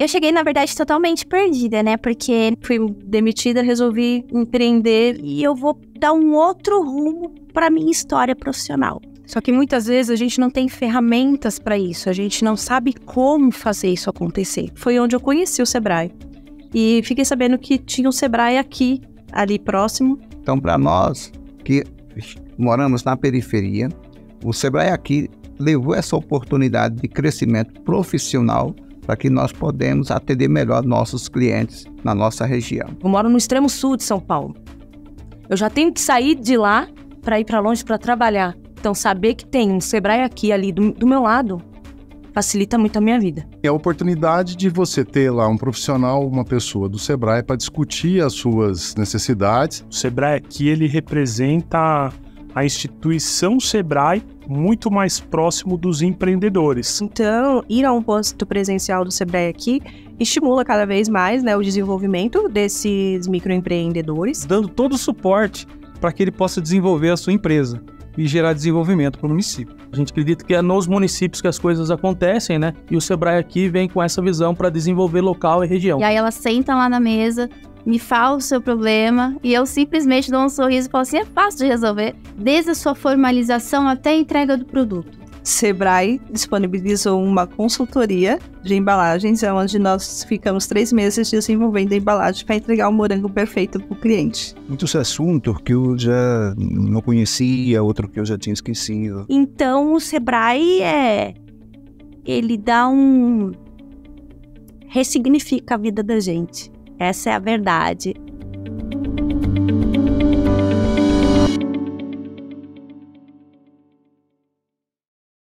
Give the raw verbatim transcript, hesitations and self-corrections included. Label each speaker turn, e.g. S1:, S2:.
S1: Eu cheguei, na verdade, totalmente perdida, né? Porque fui demitida, resolvi empreender e eu vou dar um outro rumo para minha história profissional. Só que muitas vezes a gente não tem ferramentas para isso, a gente não sabe como fazer isso acontecer. Foi onde eu conheci o Sebrae. E fiquei sabendo que tinha um Sebrae aqui, ali próximo.
S2: Então, para nós que moramos na periferia, o Sebrae aqui levou essa oportunidade de crescimento profissional para que nós podemos atender melhor nossos clientes na nossa região.
S1: Eu moro no extremo sul de São Paulo. Eu já tenho que sair de lá para ir para longe para trabalhar. Então, saber que tem um Sebrae aqui, ali do, do meu lado, facilita muito a minha vida.
S3: É a oportunidade de você ter lá um profissional, uma pessoa do Sebrae para discutir as suas necessidades.
S4: O Sebrae aqui, ele representa a instituição Sebrae muito mais próximo dos empreendedores.
S1: Então, ir a um posto presencial do Sebrae aqui estimula cada vez mais, né, o desenvolvimento desses microempreendedores.
S5: Dando todo o suporte para que ele possa desenvolver a sua empresa e gerar desenvolvimento para o município. A gente acredita que é nos municípios que as coisas acontecem, né? E o Sebrae aqui vem com essa visão para desenvolver local e região.
S6: E aí ela senta lá na mesa, me fala o seu problema e eu simplesmente dou um sorriso e falo assim, é fácil de resolver, desde a sua formalização até a entrega do produto.
S7: Sebrae disponibilizou uma consultoria de embalagens, onde nós ficamos três meses desenvolvendo a embalagem para entregar o morango perfeito para o cliente.
S8: Muitos assuntos que eu já não conhecia, outro que eu já tinha esquecido.
S1: Então o Sebrae é... ele dá um... ressignifica a vida da gente. Essa é a verdade.